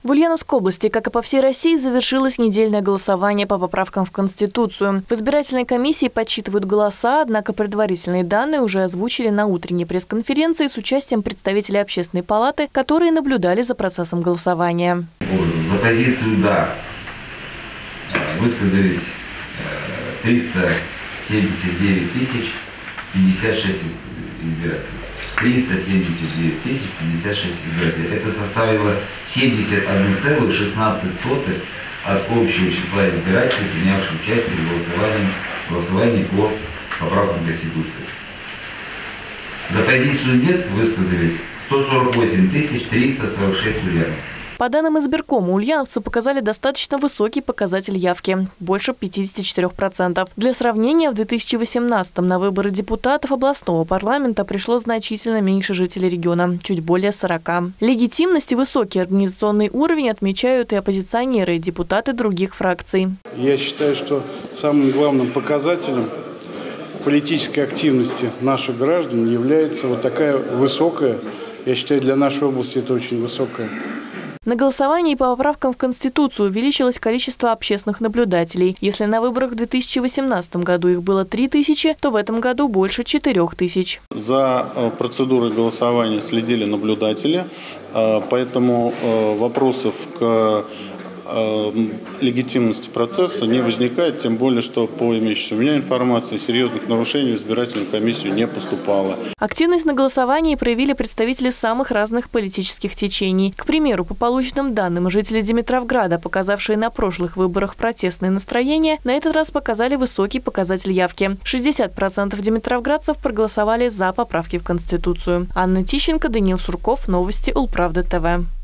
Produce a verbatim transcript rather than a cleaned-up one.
В Ульяновской области, как и по всей России, завершилось недельное голосование по поправкам в Конституцию. В избирательной комиссии подсчитывают голоса, однако предварительные данные уже озвучили на утренней пресс-конференции с участием представителей Общественной палаты, которые наблюдали за процессом голосования. За позицию «да» высказались триста семьдесят девять тысяч пятьдесят шесть избирателей. триста семьдесят девять тысяч пятьдесят шесть избирателей. Это составило семьдесят одна целая шестнадцать сотых от общего числа избирателей, принявших участие в голосовании, голосовании по поправкам Конституции. За позицию «нет» высказались сто сорок восемь тысяч триста сорок шесть ульяновцев. По данным избиркома, ульяновцы показали достаточно высокий показатель явки – больше пятидесяти четырёх процентов. Для сравнения, в две тысячи восемнадцатом на выборы депутатов областного парламента пришло значительно меньше жителей региона – чуть более сорока. Легитимность и высокий организационный уровень отмечают и оппозиционеры, и депутаты других фракций. Я считаю, что самым главным показателем политической активности наших граждан является вот такая высокая, я считаю, для нашей области это очень высокая. На голосовании по поправкам в Конституцию увеличилось количество общественных наблюдателей. Если на выборах в две тысячи восемнадцатом году их было три тысячи, то в этом году больше четырёх тысяч. За процедурой голосования следили наблюдатели, поэтому вопросов к легитимности процесса не возникает, тем более, что по имеющейся у меня информации серьезных нарушений в избирательную комиссию не поступало. Активность на голосовании проявили представители самых разных политических течений. К примеру, по полученным данным, жители Димитровграда, показавшие на прошлых выборах протестные настроения, на этот раз показали высокий показатель явки. шестьдесят процентов димитровградцев проголосовали за поправки в Конституцию. Анна Тищенко, Даниил Сурков, новости Улправда ТВ.